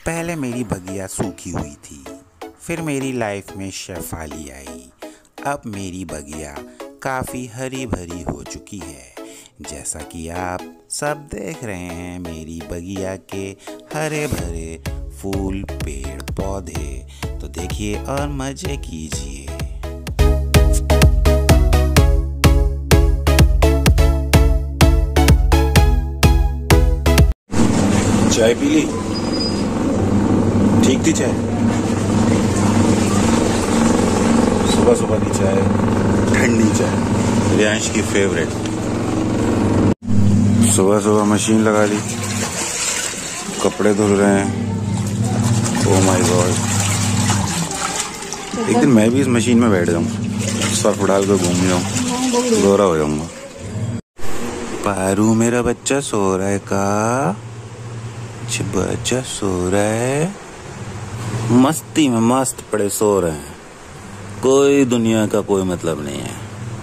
पहले मेरी बगिया सूखी हुई थी, फिर मेरी लाइफ में शेफाली आई। अब मेरी बगिया काफ़ी हरी भरी हो चुकी है। जैसा कि आप सब देख रहे हैं मेरी बगिया के हरे भरे फूल पेड़ पौधे, तो देखिए और मज़े कीजिए। चाय पी ली? ठीक थी चाय? सुबह सुबह की चाय, ठंडी चाय, रियांश की फेवरेट। सुबह सुबह मशीन लगा ली, कपड़े धुल रहे हैं। ओह माय गॉड, एक दिन मैं भी इस मशीन में बैठ जाऊं, सर्फ डाल कर घूम जाऊं, गोरा हो जाऊंगा। पारू मेरा बच्चा सो रहा है का? बच्चा सो रहा है, मस्ती में मस्त पड़े सो रहे हैं, कोई दुनिया का कोई मतलब नहीं है।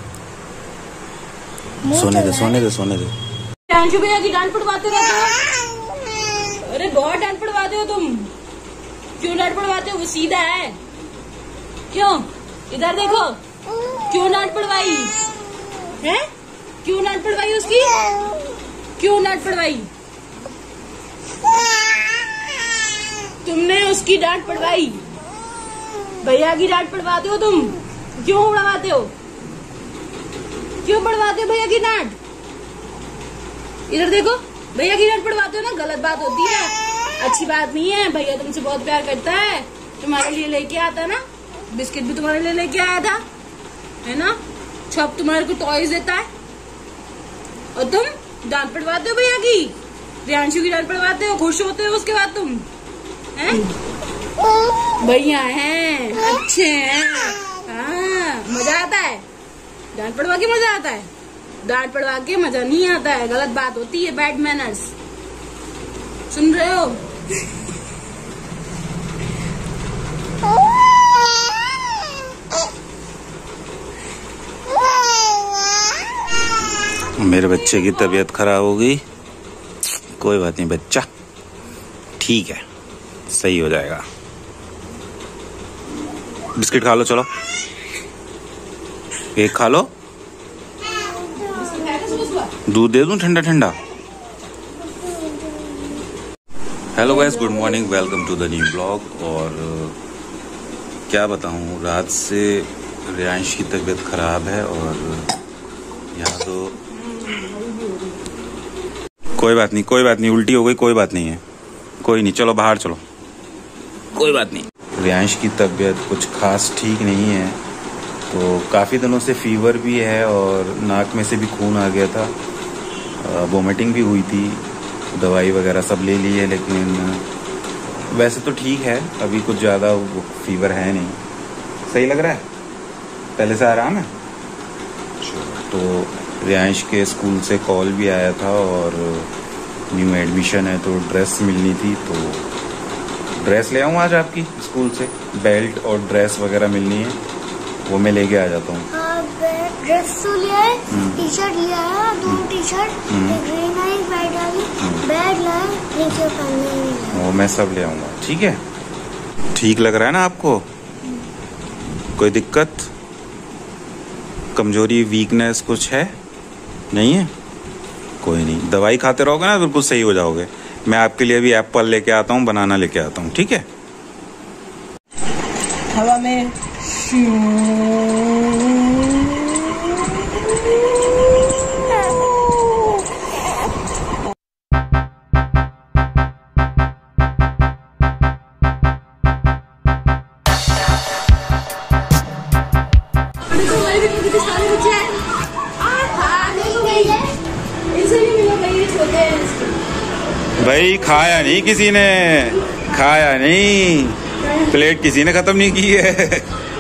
सोने दे सोने दे सोने दे। प्रांशु भैया की डांट पड़वाते रहते हो। अरे बहुत डांट पड़वाते हो तुम। क्यों डांट पड़वाते हो? वो सीधा है। क्यों? इधर देखो, क्यों डांट पड़वाई है? क्यों डांट पड़वाई उसकी? क्यों डांट पड़वाई? तुमने उसकी डांट पड़वाई, भैया की डांट पड़वाते हो तुम। क्यों पड़वाते हो? क्यों पड़वाते हो भैया की डांट? इधर देखो, भैया की डांट पड़वाते हो ना, गलत बात होती है, अच्छी बात नहीं है। भैया तुमसे बहुत प्यार करता है, तुम्हारे लिए लेके आता ना, बिस्किट भी तुम्हारे लिए लेके आया था, है ना, छप तुम्हारे को टॉयज देता है, और तुम डांट पड़वाते हो भैया की, रियांशु की डांट पड़वाते हो, खुश होते हो उसके बाद तुम हैं? भैया हैं, अच्छे हैं, हाँ, मजा आता है डांट पड़वा के, मजा आता है डांट पड़वा के, मजा नहीं आता है, गलत बात होती है, बैड मैनर्स। सुन रहे हो? मेरे बच्चे की तबीयत खराब हो गई, कोई बात नहीं बच्चा, ठीक है, सही हो जाएगा। बिस्किट खा लो, चलो एक खा लो, दूध दे दूं ठंडा ठंडा। Hello guys, good morning, welcome to the new blog. और क्या बताऊं, रात से रियांश की तबीयत खराब है और यहाँ तो कोई बात नहीं, उल्टी हो गई, कोई बात नहीं है, कोई नहीं, चलो बाहर चलो, कोई बात नहीं। रियांश की तबीयत कुछ खास ठीक नहीं है, तो काफ़ी दिनों से फीवर भी है और नाक में से भी खून आ गया था, वोमिटिंग भी हुई थी, दवाई वगैरह सब ले ली है, लेकिन वैसे तो ठीक है, अभी कुछ ज़्यादा फीवर है नहीं, सही लग रहा है, पहले से आराम है। तो रियांश के स्कूल से कॉल भी आया था और न्यू एडमिशन है तो ड्रेस मिलनी थी, तो ड्रेस ले आऊँ आज आपकी स्कूल से, बेल्ट और ड्रेस वगैरह मिलनी है, वो मैं लेके आ जाता हूँ। ड्रेस तो लिया है, टी शर्ट लिया है, 2 टी शर्ट, एक ग्रीन है, एक वाइट वाली, बैग लाया, नीचे पहनने, वो मैं सब ले आऊँगा, ठीक है? ठीक लग रहा है ना आपको? कोई दिक्कत, कमजोरी, वीकनेस कुछ है? नहीं है? कोई नहीं, दवाई खाते रहोगे ना बिल्कुल सही हो जाओगे। मैं आपके लिए भी एप्पल लेके आता हूँ, बनाना लेके आता हूँ, ठीक है? हवा में भाई खाया नहीं किसी ने, खाया नहीं, प्लेट किसी ने खत्म नहीं की है।